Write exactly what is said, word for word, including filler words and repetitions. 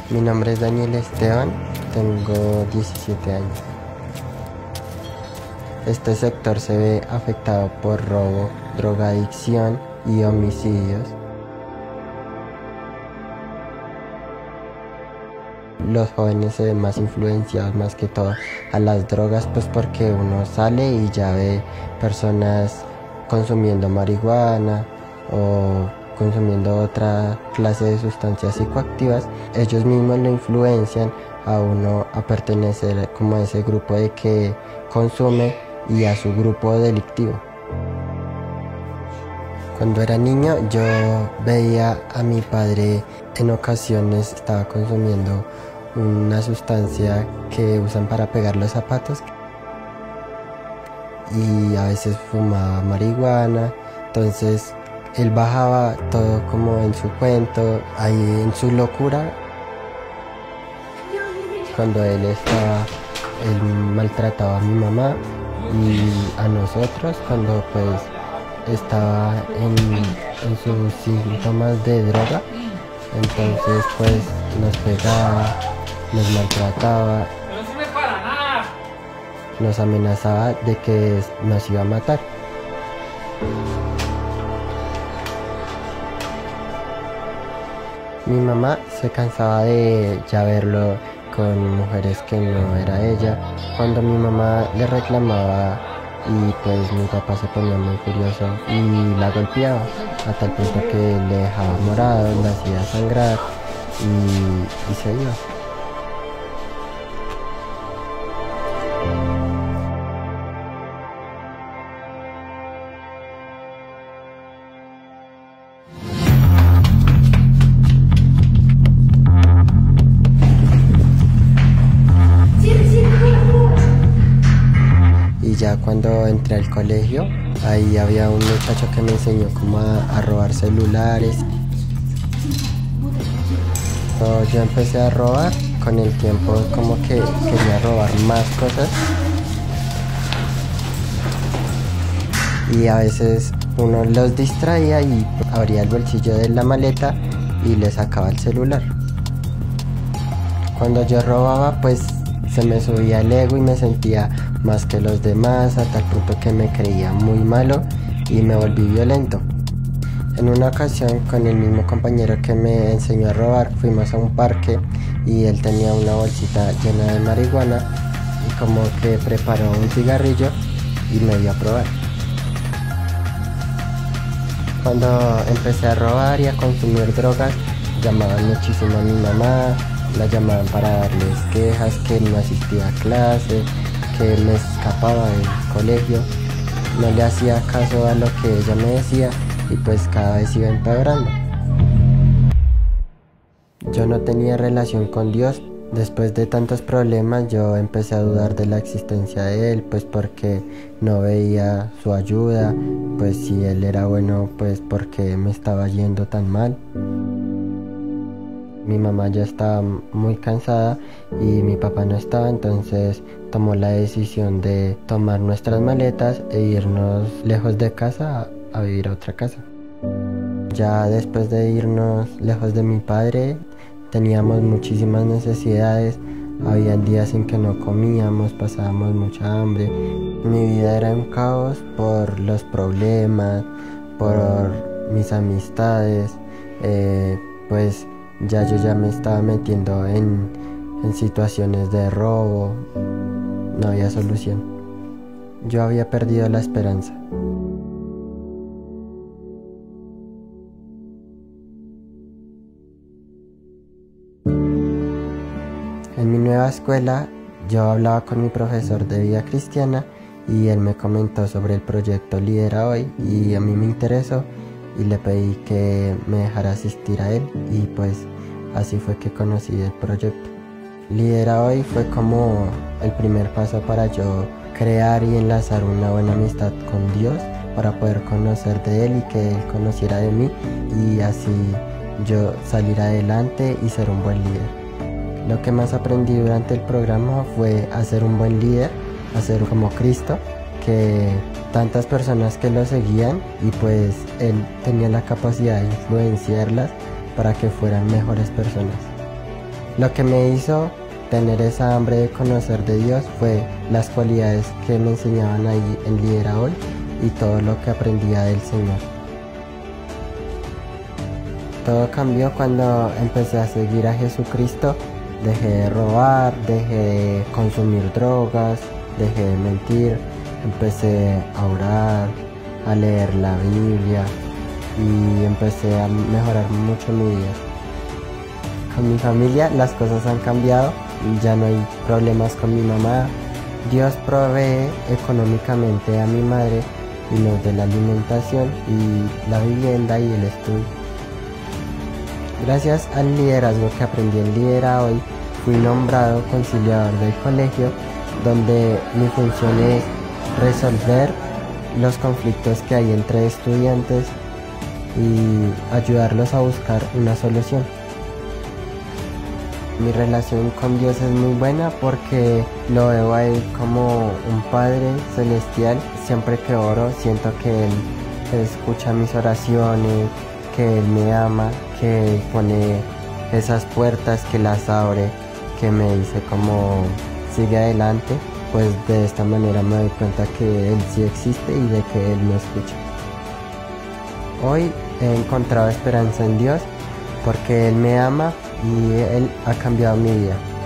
Mi nombre es Daniel Esteban, tengo diecisiete años. Este sector se ve afectado por robo, drogadicción y homicidios. Los jóvenes se ven más influenciados más que todo a las drogas, pues porque uno sale y ya ve personas consumiendo marihuana o consumiendo otra clase de sustancias psicoactivas. Ellos mismos lo influencian a uno a pertenecer como a ese grupo de que consume y a su grupo delictivo. Cuando era niño yo veía a mi padre en ocasiones estaba consumiendo una sustancia que usan para pegar los zapatos y a veces fumaba marihuana. Entonces él bajaba todo como en su cuento, ahí en su locura. Cuando él estaba, él maltrataba a mi mamá y a nosotros cuando pues estaba en, en sus síntomas de droga. Entonces pues nos pegaba, nos maltrataba, nos amenazaba de que nos iba a matar. Mi mamá se cansaba de ya verlo con mujeres que no era ella. Cuando mi mamá le reclamaba y pues mi papá se ponía muy furioso y la golpeaba a tal punto que le dejaba morado, la hacía sangrar y, y se iba. Y ya cuando entré al colegio, ahí había un muchacho que me enseñó cómo a, a robar celulares. So, yo empecé a robar, con el tiempo como que quería robar más cosas. Y a veces uno los distraía y abría el bolsillo de la maleta y le sacaba el celular. Cuando yo robaba, pues se me subía el ego y me sentía más que los demás, a tal punto que me creía muy malo y me volví violento. En una ocasión, con el mismo compañero que me enseñó a robar, fuimos a un parque y él tenía una bolsita llena de marihuana y como que preparó un cigarrillo y me dio a probar. Cuando empecé a robar y a consumir drogas, llamaban muchísimo a mi mamá, la llamaban para darles quejas, que no asistía a clase, que me escapaba del colegio. No le hacía caso a lo que ella me decía y pues cada vez iba empeorando. Yo no tenía relación con Dios. Después de tantos problemas yo empecé a dudar de la existencia de Él, pues porque no veía su ayuda, pues si Él era bueno, pues porque me estaba yendo tan mal. Mi mamá ya estaba muy cansada y mi papá no estaba, entonces tomó la decisión de tomar nuestras maletas e irnos lejos de casa a, a vivir a otra casa. Ya después de irnos lejos de mi padre, teníamos muchísimas necesidades, había días en que no comíamos, pasábamos mucha hambre. Mi vida era un caos por los problemas, por mis amistades, eh, pues ya yo ya me estaba metiendo en, en situaciones de robo, no había solución. Yo había perdido la esperanza. En mi nueva escuela yo hablaba con mi profesor de vida cristiana y él me comentó sobre el proyecto Lidera Hoy y a mí me interesó y le pedí que me dejara asistir a él y pues así fue que conocí el proyecto. Lidera Hoy fue como el primer paso para yo crear y enlazar una buena amistad con Dios para poder conocer de Él y que Él conociera de mí y así yo salir adelante y ser un buen líder. Lo que más aprendí durante el programa fue a ser un buen líder, a ser como Cristo, que tantas personas que lo seguían y pues él tenía la capacidad de influenciarlas para que fueran mejores personas. Lo que me hizo tener esa hambre de conocer de Dios fue las cualidades que me enseñaban ahí en Lidera Hoy y todo lo que aprendía del Señor. Todo cambió cuando empecé a seguir a Jesucristo. Dejé de robar, dejé de consumir drogas, dejé de mentir, empecé a orar, a leer la Biblia y empecé a mejorar mucho mi vida. Con mi familia las cosas han cambiado, ya no hay problemas con mi mamá. Dios provee económicamente a mi madre y nos da la alimentación y la vivienda y el estudio. Gracias al liderazgo que aprendí en Lidera Hoy, fui nombrado conciliador del colegio, donde mi función es resolver los conflictos que hay entre estudiantes y ayudarlos a buscar una solución. Mi relación con Dios es muy buena porque lo veo a Él como un Padre celestial. Siempre que oro siento que Él escucha mis oraciones, que Él me ama, que Él pone esas puertas, que las abre, que me dice como sigue adelante. Pues de esta manera me doy cuenta que Él sí existe y de que Él me escucha. Hoy he encontrado esperanza en Dios porque Él me ama y Él ha cambiado mi vida.